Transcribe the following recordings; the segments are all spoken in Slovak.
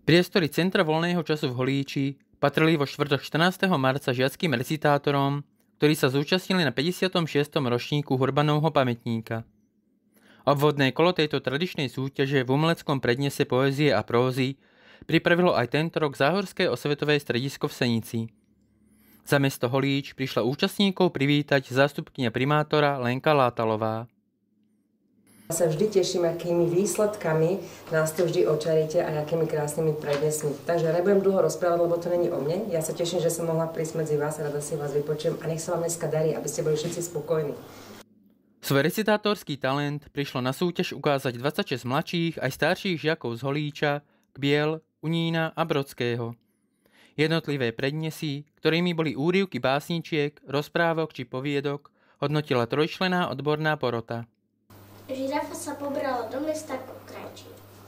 Priestory Centra voľného času v Holíči patrili vo štvrtok 14. marca žiackym recitátorom, ktorí sa zúčastnili na 56. ročníku Hurbanovho pamätníka. Obvodné kolo tejto tradičnej súťaže v umeleckom prednese poézie a prózy pripravilo aj tento rok Záhorské osvetové stredisko v Senici. Za mesto Holíč prišla účastníkov privítať zástupkyňa primátora Lenka Látalová. Sa vždy teším, akými výsledkami nás tu vždy očaríte a akými krásnymi prednesmi. Takže ja nebudem dlho rozprávať, lebo to není o mne. Ja sa teším, že som mohla prísť medzi vás a rada si vás vypočujem a nech sa vám dneska darí, aby ste boli všetci spokojní. Svoj recitátorský talent prišlo na súťaž ukázať 26 mladších aj starších žiakov z Holíča, Kbiel, Unína a Brodského. Jednotlivé prednesy, ktorými boli úryvky básničiek, rozprávok či poviedok, hodnotila trojčlenná odborná porota. Žirafa sa pobrala do mesta po krajčír.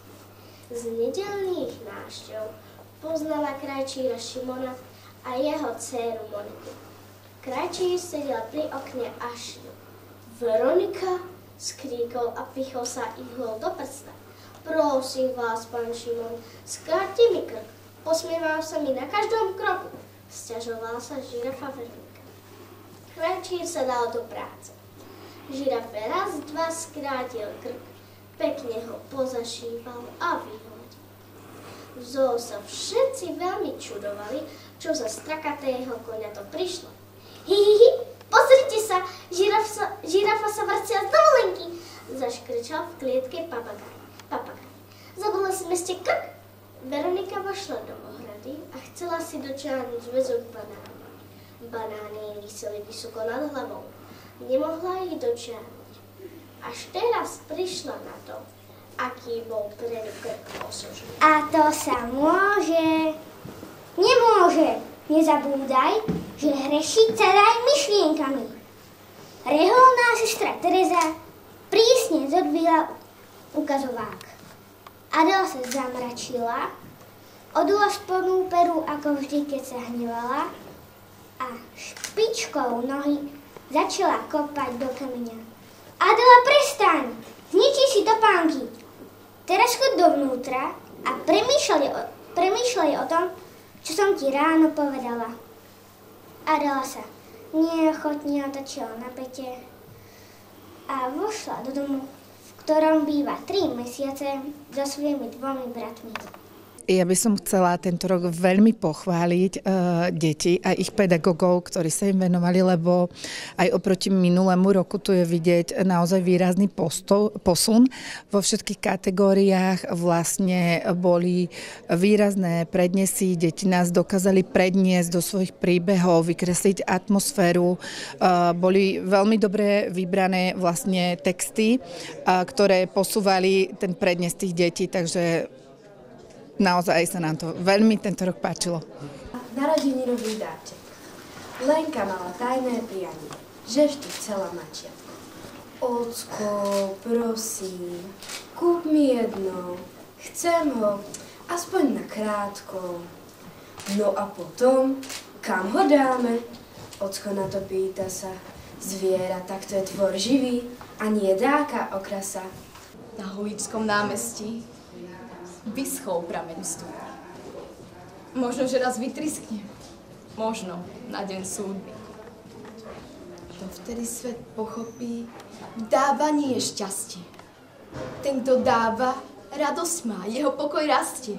Z nedeľných návštev poznala krajčíra Šimona a jeho dcéru Moniku. Krajčír sedel pri okne a šil. Veronika, skríkol a pichol sa ihlou do prsta. Prosím vás, pán Šimon, skrátite mi krk. Posmieval sa mi na každom kroku. Sťažovala sa žirafa Veronika. Krajčír sa dal do práce. Žirafe raz, dva skrátil krk, pekne ho pozašíval a vyhodil. V zoo sa všetci veľmi čudovali, čo za strakatého koňa to prišlo. Hihihi, pozrite sa, žirafa sa vracia z dovolenky, zaškričal v klietke papagaj. Zabudla si meste krk. Veronika vošla do ohrady a chcela si dočiahnuť zväzok banánov. Banány viseli vysoko nad hlavou. Nemohla ich dočiahnuť. Až teraz prišla na to, aký bol predu krk osožný. A to sa môže. Nemôže. Nezabúdaj, že hreší celá aj myšlienkami. Reholná sestra Tereza prísne zodvila ukazovák. Adela sa zamračila, odula spodnú peru ako vždy, keď sa hnevala a špičkou nohy začala kopať do kameňa. Adela, prestaň! Zničí si topánky! Teraz chod dovnútra a premýšľaj o tom, čo som ti ráno povedala. Adela sa neochotne otočila na pete a vošla do domu, v ktorom býva 3 mesiace so svojimi 2 bratmi. Ja by som chcela tento rok veľmi pochváliť deti a ich pedagógov, ktorí sa im venovali, lebo aj oproti minulému roku tu je vidieť naozaj výrazný posun. Vo všetkých kategóriách vlastne boli výrazné prednesy, deti nás dokázali predniesť do svojich príbehov, vykresliť atmosféru. Boli veľmi dobre vybrané vlastne texty, ktoré posúvali ten prednes tých detí, takže naozaj sa nám to veľmi tento rok páčilo. Narodeninový dáček. Lenka mala tajné prianie, že vždy chcela mačiatko. Ocko, prosím, kúp mi jedno. Chcem ho, aspoň na krátko. No a potom, kam ho dáme? Ocko na to pýta sa. Zviera, tak to je tvor živý a nie dáka okrasa. Na Holíčskom námestí vyschol prameň stúpa. Možno, že raz vytriskne. Možno na deň súdny. To vtedy svet pochopí, dávanie je šťastie. Ten, kto dáva, radosť má, jeho pokoj rastie.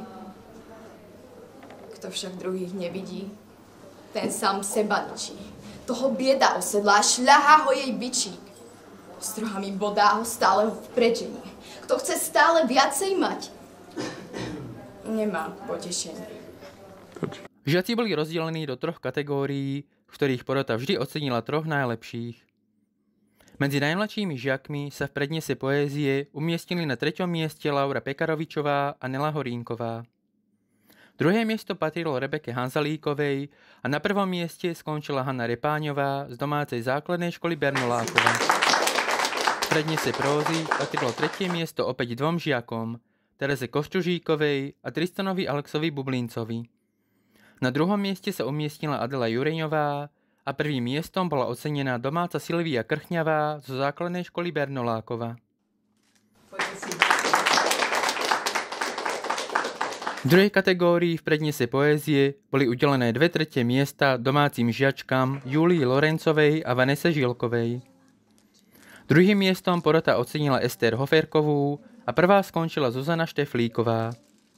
Kto však druhých nevidí, ten sám seba ničí. Toho bieda osedlá, šľahá ho jej bičík. Strohami bodá ho stále v prečení. Kto chce stále viacej mať, nemá potešenie. Žiaci boli rozdelení do 3 kategórií, v ktorých porota vždy ocenila 3 najlepších. Medzi najmladšími žiakmi sa v prednese poézie umiestnili na 3. mieste Laura Pekarovičová a Nela Horínková. 2. miesto patrilo Rebeke Hanzalíkovej a na 1. mieste skončila Hanna Repáňová z domácej základnej školy Bernolákova. V prednese prózy patrilo 3. miesto opäť 2 žiakom, Tereze Košťužíkovej a Tristanovi Alexovi Bublincovi. Na 2. mieste sa umiestnila Adela Jureňová a 1. miestom bola ocenená domáca Silvia Krchňavá zo základnej školy Bernolákova. V druhej kategórii v prednese poézie boli udelené 2/3 miesta domácim žiačkám Julii Lorencovej a Vanese Žilkovej. Druhým miestom porota ocenila Ester Hoferkovú a prvá skončila Zuzana Šteflíková.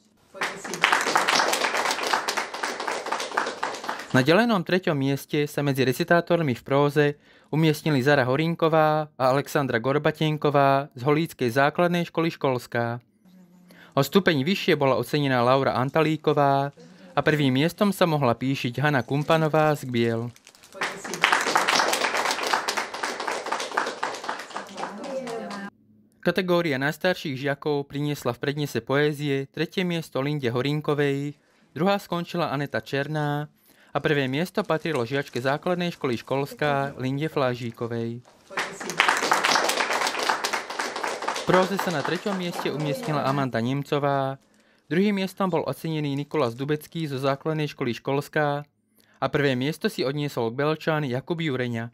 Na delenom 3. mieste sa medzi recitátormi v próze umiestnili Zara Horínková a Alexandra Gorbatenková z Holíckej základnej školy Školská. O stupeň vyššie bola ocenená Laura Antalíková a prvým miestom sa mohla píšiť Hana Kumpanová z Gbiel. Kategória najstarších žiakov priniesla v prednese poézie 3. miesto Linde Horínkovej, druhá skončila Aneta Černá a prvé miesto patrilo žiačke základnej školy Školská Linde Flážíkovej. V próze sa na 3. mieste umiestnila Amanda Nemcová, druhým miestom bol ocenený Nikolas Dubecký zo základnej školy Školská a prvé miesto si odniesol Belčan Jakub Jureňa.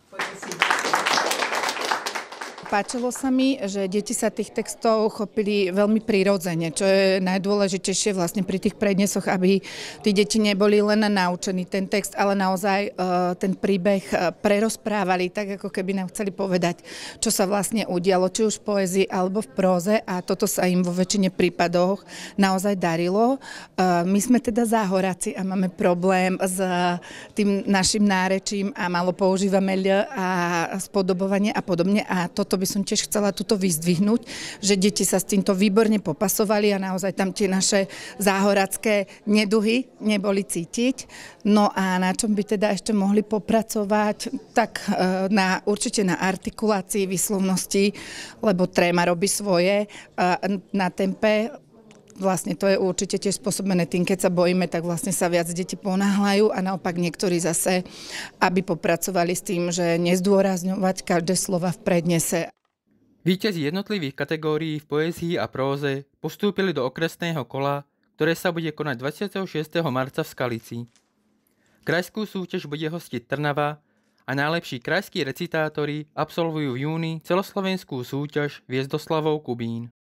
Páčilo sa mi, že deti sa tých textov chopili veľmi prirodzene, čo je najdôležitejšie vlastne pri tých prednesoch, aby tí deti neboli len naučení ten text, ale naozaj ten príbeh prerozprávali, tak ako keby nám chceli povedať, čo sa vlastne udialo, či už v poézii alebo v próze, a toto sa im vo väčšine prípadoch naozaj darilo. My sme teda záhoráci a máme problém s tým našim nárečím a málo používame ľ a spodobovanie a podobne, a toto by som tiež chcela tuto vyzdvihnúť, že deti sa s týmto výborne popasovali a naozaj tam tie naše záhoracké neduhy neboli cítiť. No a na čom by teda ešte mohli popracovať, tak určite na artikulácii výslovnosti, lebo tréma robí svoje, na tempe. Vlastne to je určite tiež spôsobené tým, keď sa bojíme, tak vlastne sa viac deti ponáhľajú a naopak niektorí zase, aby popracovali s tým, že nezdôrazňovať každé slova v prednese. Víťazi jednotlivých kategórií v poézii a próze postúpili do okresného kola, ktoré sa bude konať 26. marca v Skalici. Krajskú súťaž bude hostiť Trnava a najlepší krajskí recitátori absolvujú v júni celoslovenskú súťaž Hviezdoslavov Kubín.